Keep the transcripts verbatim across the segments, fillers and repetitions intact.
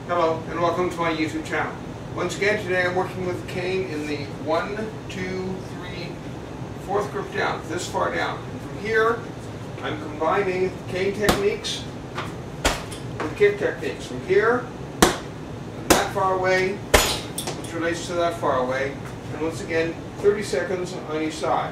Hello and welcome to my YouTube channel. Once again today I'm working with the cane in the one, two, three, fourth grip down, this far down. And from here I'm combining cane techniques with kick techniques. From here, that far away, which relates to that far away, and once again thirty seconds on each side.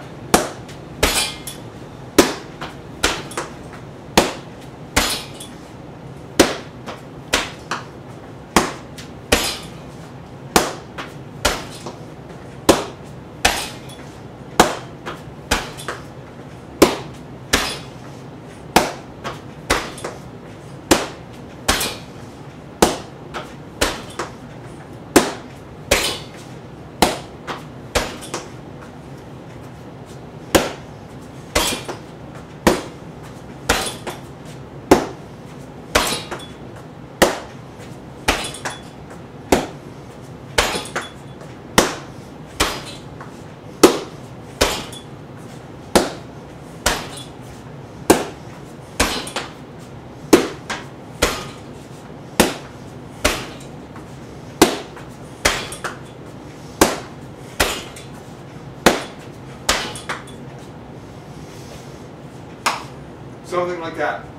Something like that.